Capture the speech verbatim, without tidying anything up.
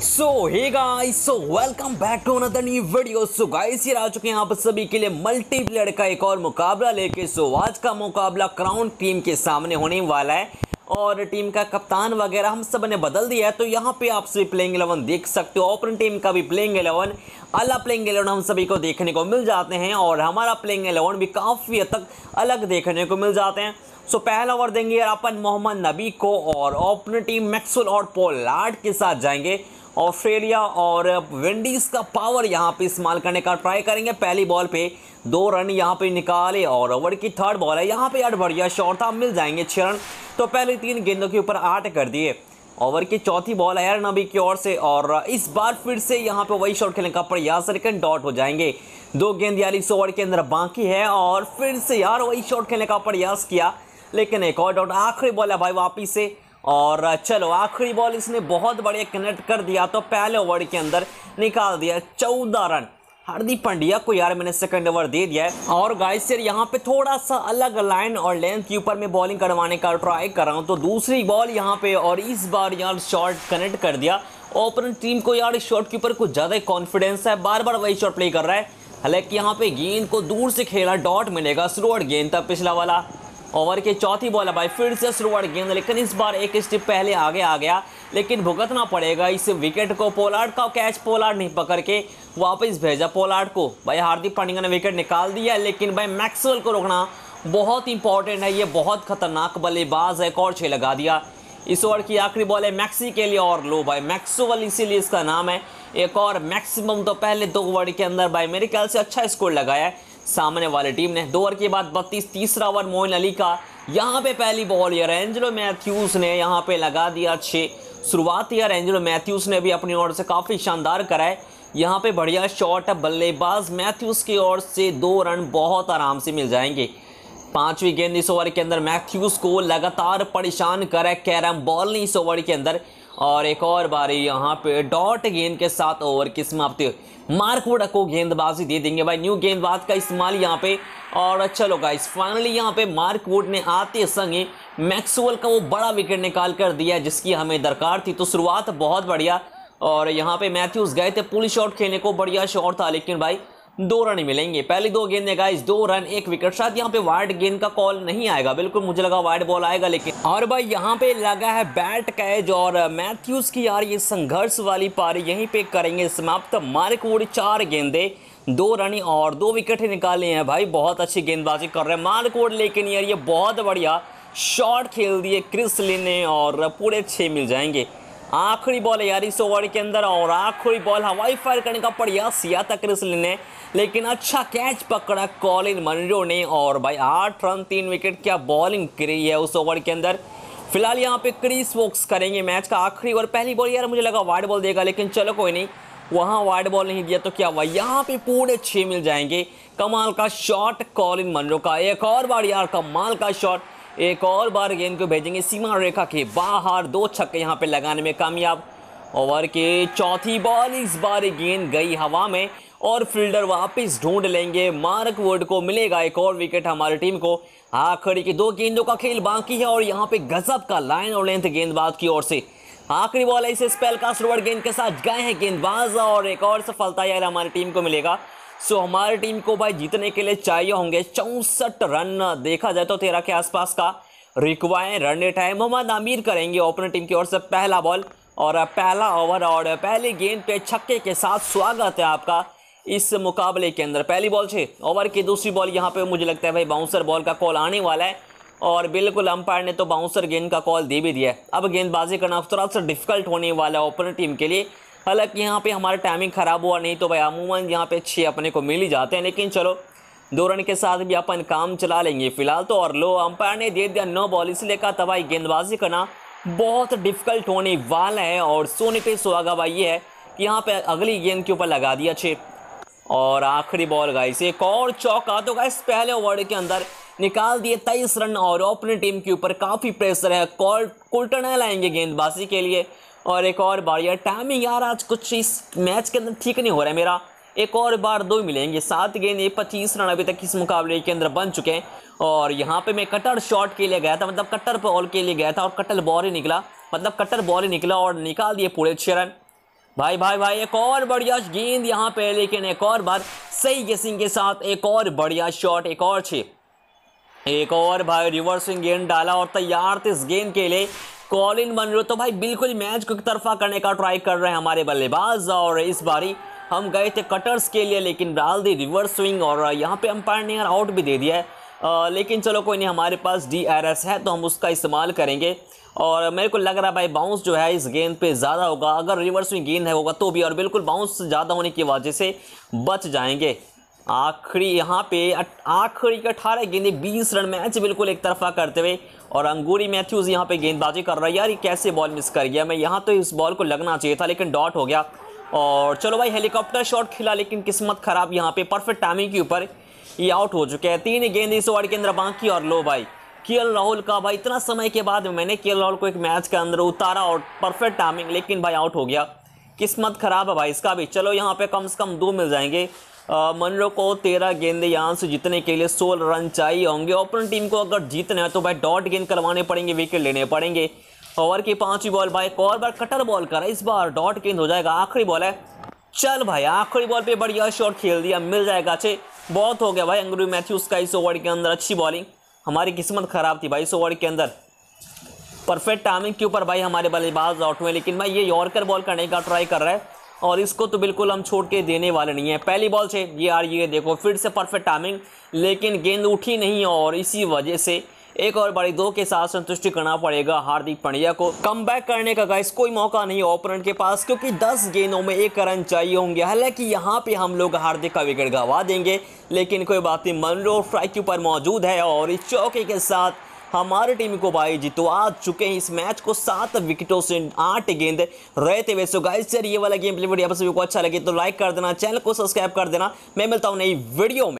So hey guys, so welcome back to another new video. So guys, ये आ चुके हैं आप सभी के लिए मल्टीप्लेयर का एक और मुकाबला लेके। सो आज का मुकाबला क्राउन टीम के सामने होने वाला है और टीम का कप्तान वगैरह हम सब ने बदल दिया है। तो यहाँ पे आप सभी प्लेइंग इलेवन देख सकते हो। ओपन टीम का भी प्लेइंग इलेवन, अलग प्लेइंग इलेवन हम सभी को देखने को मिल जाते हैं और हमारा प्लेइंग इलेवन भी काफ़ी हद तक अलग देखने को मिल जाते हैं। सो पहला ओवर देंगे यार अपन मोहम्मद नबी को और ओपन टीम मैक्सवेल और पोलार्ड के साथ जाएंगे। ऑस्ट्रेलिया और विंडीज का पावर यहाँ पे इस्तेमाल करने का ट्राई करेंगे। पहली बॉल पे दो रन यहाँ पे निकाले और ओवर की थर्ड बॉल है, यहाँ पे यार बढ़िया शॉट था, मिल जाएंगे छह रन। तो पहले तीन गेंदों के ऊपर आठ कर दिए। ओवर की चौथी बॉल है यार नबी की ओर से और इस बार फिर से यहाँ पे वही शॉट खेलने का प्रयास, लेकिन डॉट हो जाएंगे। दो गेंद यार इस ओवर के अंदर बाकी है और फिर से यार वही शॉट खेलने का प्रयास किया, लेकिन एक और डॉट। आखिरी बॉल है भाई वापिस से और चलो आखिरी बॉल इसने बहुत बढ़िया कनेक्ट कर दिया। तो पहले ओवर के अंदर निकाल दिया चौदह रन। हार्दिक पांड्या को यार मैंने सेकंड ओवर दे दिया है और गाइस यार यहाँ पे थोड़ा सा अलग लाइन और लेंथ के ऊपर मैं बॉलिंग करवाने का ट्राई कर रहा हूँ। तो दूसरी बॉल यहाँ पे और इस बार यार शॉट कनेक्ट कर दिया। ओपन टीम को यार इस शॉट के ऊपर कुछ ज़्यादा कॉन्फिडेंस है, बार बार वही शॉट प्ले कर रहा है। हालांकि यहाँ पे गेंद को दूर से खेला, डॉट मिलेगा। स्लोअर गेंद था पिछला वाला। ओवर की चौथी बॉल है भाई, फिर से स्लोअर गेंद, लेकिन इस बार एक स्टेप पहले आगे आ गया, लेकिन भुगतना पड़ेगा इस विकेट को। पोलार्ड का कैच पोलार्ड नहीं पकड़ के वापस भेजा पोलार्ड को। भाई हार्दिक पांड्या ने विकेट निकाल दिया, लेकिन भाई मैक्सवेल को रोकना बहुत इंपॉर्टेंट है। ये बहुत खतरनाक बल्लेबाज है, एक और छः लगा दिया। इस ओवर की आखिरी बॉल है मैक्सी के लिए और लो भाई मैक्सवेल इसीलिए इसका नाम है। एक और मैक्सिमम तो पहले दो ओवर के अंदर भाई मेरे ख्याल से अच्छा स्कोर लगाया है सामने वाली टीम ने। दो ओवर के बाद बत्तीस, तीसरा ओवर मोइन अली का। यहाँ पे पहली बॉल यार एंजेलो मैथ्यूज ने यहाँ पे लगा दिया छः। शुरुआत यार एंजेलो मैथ्यूज ने भी अपनी ओर से काफ़ी शानदार करा है। यहाँ पे बढ़िया शॉट है बल्लेबाज मैथ्यूज की ओर से, दो रन बहुत आराम से मिल जाएंगे। पांचवी गेंद इस ओवर के अंदर मैथ्यूज को लगातार परेशान करा कैरम बॉल ने इस ओवर के अंदर और एक और बारी यहाँ पे डॉट गेंद के साथ ओवर की समाप्ति। मार्क वुड को गेंदबाजी दे देंगे भाई, न्यू गेंदबाज का इस्तेमाल यहाँ पे। और चलो गाइस फाइनली यहाँ पे मार्क वुड ने आते संगे मैक्सवेल का वो बड़ा विकेट निकाल कर दिया जिसकी हमें दरकार थी। तो शुरुआत बहुत बढ़िया और यहाँ पे मैथ्यूज गए थे पुल शॉट खेलने को, बढ़िया शॉट था, लेकिन भाई दो रन मिलेंगे। पहली दो गेंदें गाइस, दो रन एक विकेट। शायद यहाँ पे वाइड गेंद का कॉल नहीं आएगा, बिल्कुल मुझे लगा वाइड बॉल आएगा, लेकिन और भाई यहाँ पे लगा है बैट कैच और मैथ्यूज की यार ये संघर्ष वाली पारी यहीं पे करेंगे समाप्त। मार्क वुड चार गेंदे, दो रन और दो विकेट निकाले हैं भाई, बहुत अच्छी गेंदबाजी कर रहे हैं मार्क वुड, लेकिन यार ये बहुत बढ़िया शॉट खेल दिए क्रिस लिन ने और पूरे छः मिल जाएंगे। आखिरी बॉल है यार इस ओवर के अंदर और आखिरी बॉल हवाई फायर करने का प्रयास किया था क्रिस लिन ने, लेकिन अच्छा कैच पकड़ा कॉलिन मनरो ने और भाई आठ रन तीन विकेट। क्या बॉलिंग करी है उस ओवर के अंदर। फिलहाल यहाँ पे क्रिस वोक्स करेंगे मैच का आखिरी ओवर। पहली बॉल यार मुझे लगा वाइड बॉल देगा, लेकिन चलो कोई नहीं, वहाँ वाइड बॉल नहीं दिया तो क्या हुआ, यहाँ पे पूरे छः मिल जाएंगे। कमाल का शॉट कॉलिन मनरो का, एक और बार यार कमाल का शॉट, एक और बार गेंद को भेजेंगे सीमा रेखा के बाहर। दो छक्के यहाँ पे लगाने में कामयाब। ओवर के चौथी बॉल, इस बार गेंद गई हवा में और फील्डर वापस ढूंढ लेंगे। मार्क वुड को मिलेगा एक और विकेट हमारी टीम को। आखिरी की दो गेंदों का खेल बाकी है और यहाँ पे गजब का लाइन और लेंथ गेंदबाज की ओर से। आखिरी बॉल है, इसे स्पेल का स्लोअर गेंद के साथ गए हैं गेंदबाज और एक और सफलता यार हमारी टीम को मिलेगा। सो हमारी टीम को भाई जीतने के लिए चाहिए होंगे चौंसठ रन, देखा जाए तो तेरह के आसपास का रिक्वायर रन रेट है। मोहम्मद आमिर करेंगे ओपनर टीम की ओर से पहला बॉल और पहला ओवर और पहली गेंद पे छक्के के साथ स्वागत है आपका इस मुकाबले के अंदर। पहली बॉल छः, ओवर की दूसरी बॉल यहाँ पे मुझे लगता है भाई बाउंसर बॉल का कॉल आने वाला है और बिल्कुल अंपायर ने तो बाउंसर गेंद का कॉल दे भी दिया है। अब गेंदबाजी करना थोड़ा सा डिफिकल्ट होने वाला है ओपनर टीम के लिए। हालांकि यहाँ पे हमारा टाइमिंग खराब हुआ, नहीं तो भाई अमूमन यहाँ पे छः अपने को मिल ही जाते हैं, लेकिन चलो दो रन के साथ भी अपन काम चला लेंगे फिलहाल तो। और लो अंपायर ने दे दिया नो बॉल, इसलिए कहा था भाई गेंदबाजी करना बहुत डिफिकल्ट होने वाला है और सोने पे सुहागा भाई ये है कि यहाँ पे अगली गेंद के ऊपर लगा दिया छः। और आखिरी बॉल गाइस, एक और चौका। तो गाइस पहले ओवर के अंदर निकाल दिए तेईस रन और अपनी टीम के ऊपर काफ़ी प्रेशर है। कॉल कुल्टनल आएंगे गेंदबाजी के लिए और एक और बार यार टाइमिंग यार आज कुछ इस मैच के अंदर ठीक नहीं हो रहा है मेरा। एक और बार दो मिलेंगे, सात गेंद पच्चीस रन अभी तक इस मुकाबले के अंदर बन चुके हैं। और यहाँ पे मैं कटर शॉट के लिए गया था, मतलब कटर बॉल के लिए गया था और कटर बॉल ही निकला, मतलब कटर बॉल ही निकला और निकाल दिए पूरे छः रन। भाई भाई भाई एक और बढ़िया गेंद यहाँ पे, लेकिन एक और बार सही गेसिंग के साथ एक और बढ़िया शॉट, एक और छे, एक और भाई रिवर्सिंग गेंद डाला और तैयार थे इस गेंद के लिए कॉलिन मनरो। तो भाई बिल्कुल मैच को एक तरफा करने का ट्राई कर रहे हैं हमारे बल्लेबाज, और इस बारी हम गए थे कटर्स के लिए लेकिन डाल दी रिवर्स स्विंग, और यहाँ पे अंपायर ने यार आउट भी दे दिया है। आ, लेकिन चलो कोई नहीं, हमारे पास डी आर एस है तो हम उसका इस्तेमाल करेंगे। और मेरे को लग रहा है भाई बाउंस जो है इस गेंद पे ज़्यादा होगा, अगर रिवर्स स्विंग गेंद है होगा तो भी, और बिल्कुल बाउंस ज़्यादा होने की वजह से बच जाएंगे। आखिरी यहाँ पे आखिरी के अठारह गेंदे बीस रन, मैच बिल्कुल एक तरफा करते हुए, और अंगूरी मैथ्यूज यहाँ पे गेंदबाजी कर रहा है। यार ये कैसे बॉल मिस कर गया, मैं यहाँ तो इस बॉल को लगना चाहिए था लेकिन डॉट हो गया। और चलो भाई हेलीकॉप्टर शॉट खिला लेकिन किस्मत खराब, यहाँ पे परफेक्ट टाइमिंग के ऊपर ये आउट हो चुके हैं। तीन गेंद इस ओवर के अंदर बाकी, और लो भाई केएल राहुल का, भाई इतना समय के बाद मैंने केएल राहुल को एक मैच के अंदर उतारा और परफेक्ट टाइमिंग, लेकिन भाई आउट हो गया। किस्मत खराब है भाई इसका भी। चलो यहाँ पे कम से कम दो मिल जाएंगे। मनरो को तेरह गेंदे यहाँ से जीतने के लिए सोलह रन चाहिए होंगे। ओपन टीम को अगर जीतना है तो भाई डॉट गेंद करवाने पड़ेंगे, विकेट लेने पड़ेंगे। ओवर की पांचवी बॉल भाई एक और बार कटर बॉल करा, इस बार डॉट गेंद हो जाएगा। आखिरी बॉल है, चल भाई आखिरी बॉल पे बढ़िया शॉट खेल दिया, मिल जाएगा। अच्छे बहुत हो गया भाई अंग्रू मैथ्यूज का इस ओवर के अंदर, अच्छी बॉलिंग। हमारी किस्मत खराब थी भाई इस ओवर के अंदर, परफेक्ट टाइमिंग के ऊपर भाई हमारे बल्लेबाज आउट हुए, लेकिन भाई ये यॉर्कर बॉल करने का ट्राई कर रहा है और इसको तो बिल्कुल हम छोड़ के देने वाले नहीं है। पहली बॉल से ये यार ये देखो फिर से परफेक्ट टाइमिंग, लेकिन गेंद उठी नहीं, और इसी वजह से एक और बड़ी दो के साथ संतुष्टि करना पड़ेगा हार्दिक पांड्या को। कमबैक करने का गाइस कोई मौका नहीं ओपोनेंट के पास, क्योंकि दस गेंदों में एक रन चाहिए होंगे। हालांकि यहाँ पे हम लोग हार्दिक का विकेट गंवा देंगे, लेकिन कोई बात नहीं, मनरो स्ट्राइक के ऊपर मौजूद है और इस चौके के साथ हमारी टीम को भाई जितवा चुके हैं इस मैच को सात विकेटों से आठ गेंद रहते हुए। सो गाइस यार ये वाला गेम प्ले वीडियो आप सभी को अच्छा लगे तो लाइक कर देना, चैनल को सब्सक्राइब कर देना। मैं मिलता हूँ नई वीडियो में।